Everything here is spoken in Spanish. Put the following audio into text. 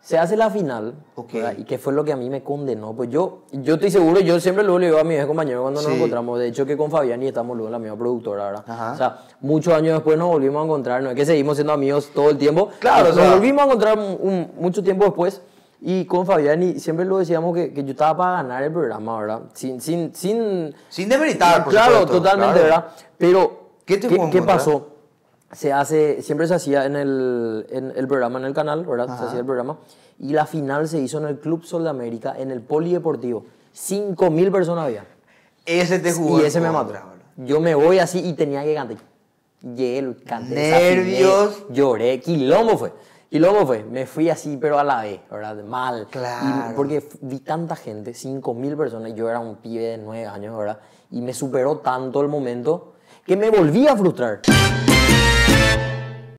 Se hace la final, Ok. ¿verdad? Y que fue lo que a mí me condenó. Pues yo estoy seguro, yo siempre luego le digo a mis compañeros cuando nos Sí. encontramos, de hecho que con Fabián y estamos luego en la misma productora, ¿verdad? Ajá. O sea, muchos años después nos volvimos a encontrar, no es que seguimos siendo amigos todo el tiempo. Claro, o sea- nos volvimos a encontrar mucho tiempo después y con Fabián y siempre lo decíamos que yo estaba para ganar el programa, ¿verdad? Sin Sin demeritar, por claro, supuesto. totalmente, Claro. ¿verdad? Pero, ¿Qué te jugó en ¿qué contra? pasó? Siempre se hacía en el programa, en el canal, ¿verdad? Se Ajá. hacía el programa. Y la final se hizo en el Club Sol de América, en el Polideportivo. 5.000 personas había. Ese te jugó Y en ese me mató. contra, boludo. Yo me voy así y tenía que cantar. Llegué, canté, Nervios. desafiné, lloré, quilombo fue. Quilombo fue. Me fui así, pero a la vez, ¿verdad? Mal. Claro. Porque vi tanta gente, 5.000 personas, y yo era un pibe de 9 años, ¿verdad? Y me superó tanto el momento que me volví a frustrar.